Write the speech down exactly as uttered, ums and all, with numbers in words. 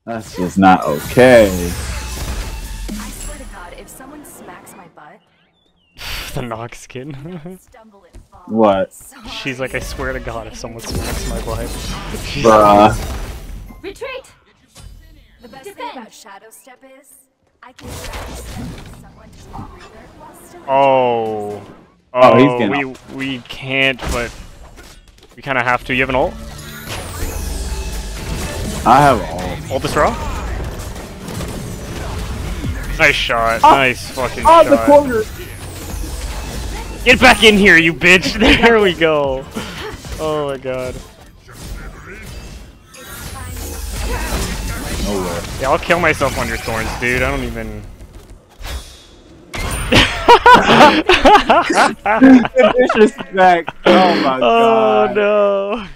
That's just not okay. I swear to God, if someone smacks my butt, The Nox skin. stumble and fall. What? Sorry. She's like, I swear to God, if someone smacks my butt. She's Bruh. Retreat! The best Defend. thing about Shadow Step is I can practice step with someone to take a breather while still Oh. Oh, he's Oh, getting we we can't, but we kind of have to. You have an ult? I have all. Ult this raw? Nice shot. Oh. Nice fucking On shot. the corner. Get back in here, you bitch! There we go. Oh my god. Nowhere. Yeah, I'll kill myself on your thorns, dude. I don't even. The disrespect. Oh my Oh god. no.